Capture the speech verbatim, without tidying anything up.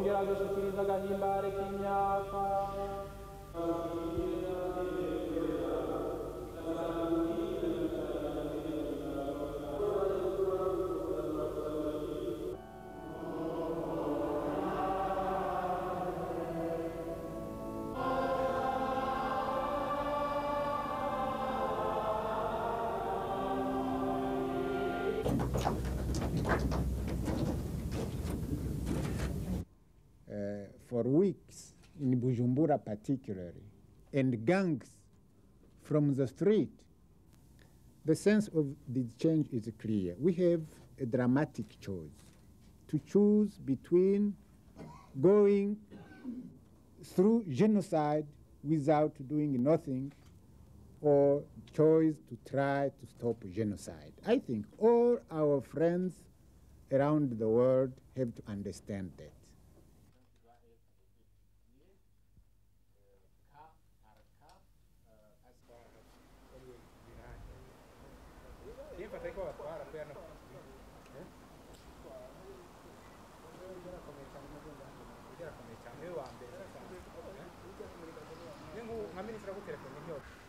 kongera gushikiriza agahimbare k'imyaka. Uh, for weeks in Bujumbura particularly, and gangs from the street, the sense of the change is clear. We have a dramatic choice to choose between going through genocide without doing nothing, or choice to try to stop genocide. I think all our friends around the world have to understand that. nka minisitiri w'ubutegetsi